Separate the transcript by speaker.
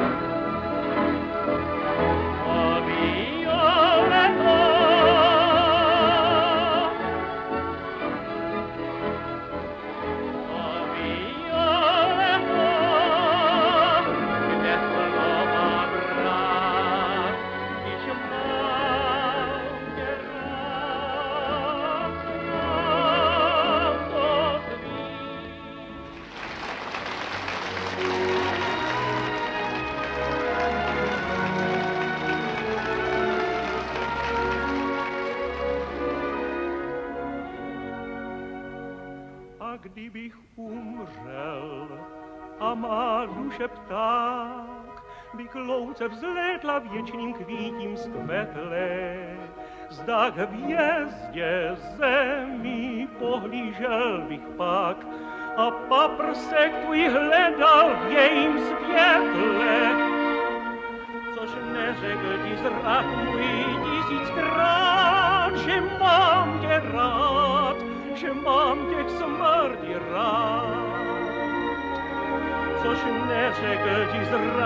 Speaker 1: Kdybych umřel a má duše pták by klouce vzlétla věčným kvítím skvetlé, zda k hvězdě zemi pohlížel bych pak a paprsek tvůj hledal v jejím světle. Což neřekl ti zrak můj tisíckrát, že mám tě rád, že mám tě k smrti rád. Což neřekl ti zrak